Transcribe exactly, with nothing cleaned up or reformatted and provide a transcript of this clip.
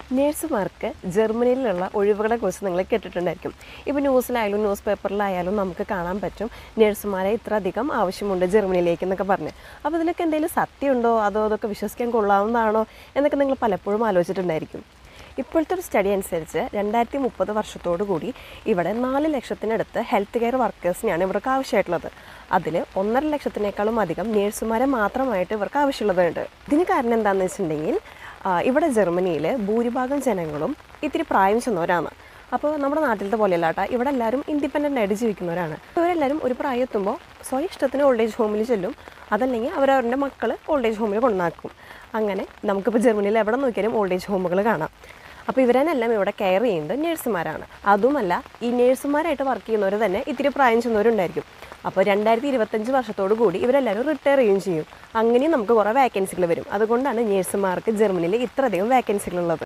നേഴ്സുമാർക്ക് ജർമ്മനിയിലുള്ള ഒഴിവുകളെ കുറിച്ച് നിങ്ങൾ കേട്ടിട്ടുണ്ടായിരിക്കും. ഇപ്പോൾ ന്യൂസിലായാലും ന്യൂസ് പേപ്പറിലായാലും നമുക്ക് കാണാൻ പറ്റും നേഴ്സുമാരെ ഇത്ര അധികം ആവശ്യമുണ്ട് ജർമ്മനിയിലേക്ക് എന്നൊക്കെ പറഞ്ഞ്. അപ്പോൾ ഇതിലൊക്കെ എന്തെങ്കിലും സത്യമുണ്ടോ, അതോ അതൊക്കെ വിശ്വസിക്കാൻ കൊള്ളാവുന്നതാണോ എന്നൊക്കെ നിങ്ങൾ പലപ്പോഴും ആലോചിച്ചിട്ടുണ്ടായിരിക്കും. ഇപ്പോഴത്തെ ഒരു സ്റ്റഡി അനുസരിച്ച് രണ്ടായിരത്തി മുപ്പത് വർഷത്തോടു കൂടി ഇവിടെ നാല് ലക്ഷത്തിനടുത്ത് ഹെൽത്ത് കെയർ വർക്കേഴ്സിനെയാണ് ഇവർക്ക് ആവശ്യമായിട്ടുള്ളത്. അതിൽ ഒന്നര ലക്ഷത്തിനേക്കാളും അധികം നേഴ്സുമാരെ മാത്രമായിട്ട് ഇവർക്ക് ആവശ്യമുള്ളതുണ്ട്. ഇതിന് കാരണം എന്താണെന്ന് വെച്ചിട്ടുണ്ടെങ്കിൽ ഇവിടെ ജർമ്മനിയിൽ ഭൂരിഭാഗം ജനങ്ങളും ഇത്തിരി പ്രായം ചെന്നവരാണ്. അപ്പോൾ നമ്മുടെ നാട്ടിലത്തെ പോലെയല്ല കേട്ടോ, ഇവിടെ എല്ലാവരും ഇൻഡിപെൻഡൻ്റ് ആയിട്ട് ജീവിക്കുന്നവരാണ്. ഇവരെല്ലാവരും ഒരു പ്രായം എത്തുമ്പോൾ സ്വയം ഇഷ്ടത്തിന് ഓൾഡ് ഏജ് ഹോമിൽ ചെല്ലും, അതല്ലെങ്കിൽ അവരവരുടെ മക്കൾ ഓൾഡ് ഏജ് ഹോമിൽ കൊണ്ടുവന്നാക്കും. അങ്ങനെ നമുക്കിപ്പോൾ ജർമ്മനിയിൽ എവിടെ നോക്കിയാലും ഓൾഡ് ഏജ് ഹോമുകൾ കാണാം. അപ്പോൾ ഇവരെല്ലാം ഇവിടെ കെയർ ചെയ്യുന്നത് നേഴ്സുമാരാണ്. അതുമല്ല, ഈ നേഴ്സുമാരായിട്ട് വർക്ക് ചെയ്യുന്നവർ തന്നെ ഇത്തിരി പ്രായം ചെന്നവരുണ്ടായിരിക്കും. അപ്പോൾ രണ്ടായിരത്തി ഇരുപത്തഞ്ച് വർഷത്തോടു കൂടി ഇവരെല്ലാവരും റിട്ടയർ ചെയ്യുകയും ചെയ്യും. അങ്ങനെയും നമുക്ക് കുറേ വേക്കൻസികൾ വരും. അതുകൊണ്ടാണ് നേഴ്സുമാർക്ക് ജർമ്മനിയിൽ ഇത്രയധികം വേക്കൻസികളുള്ളത്.